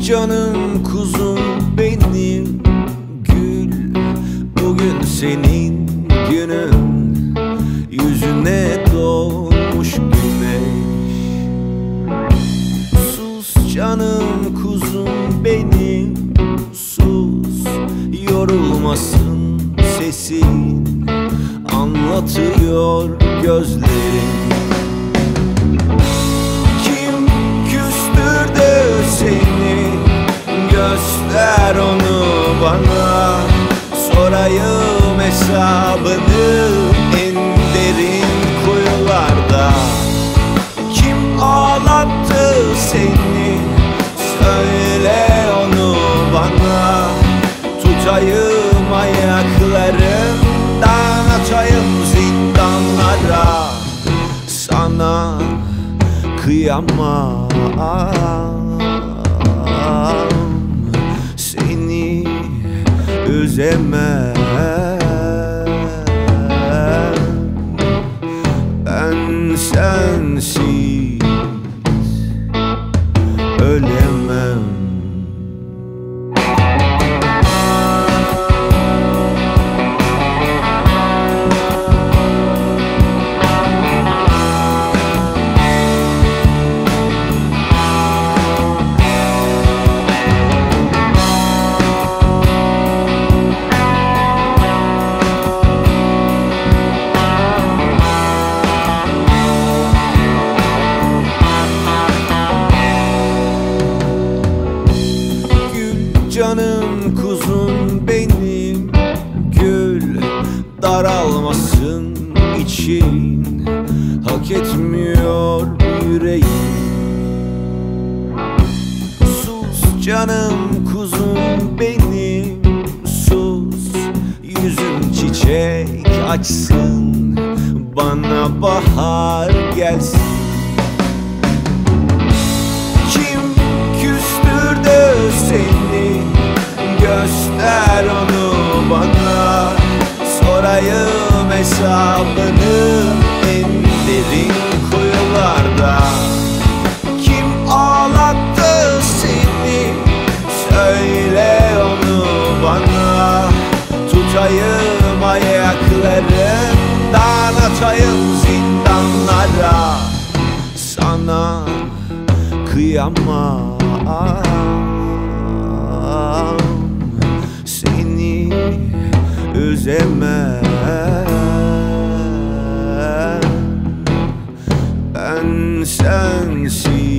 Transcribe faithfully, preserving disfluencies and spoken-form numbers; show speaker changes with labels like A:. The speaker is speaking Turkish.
A: canım kuzum benim gül, bugün senin günün, yüzüne doğmuş güneş. Sus canım kuzum benim, sus, yorulmasın sesin, anlatıyor gözlerin. Kim küstürdü seni, göster onu bana, sorayım hesabını en derin kuyularda. Kim ağlattı seni, söyle onu bana, tutayım ayaklarından, atayım zindanlara. Sana kıyamam, seni üzemem, ben sensiz ölemem. Canım kuzum benim gül, daralmasın için, hak etmiyor yüreğim. Sus canım kuzum benim, sus, yüzün çiçek açsın, bana bahar gelsin. Kim küstürdü seni, göster onu bana, sorayım hesabını en derin kuyularda. Kim ağlattı seni, söyle onu bana, tutayım ayaklarından, atayım zindanlara. Sana kıyamam, seni üzemem, ben sensiz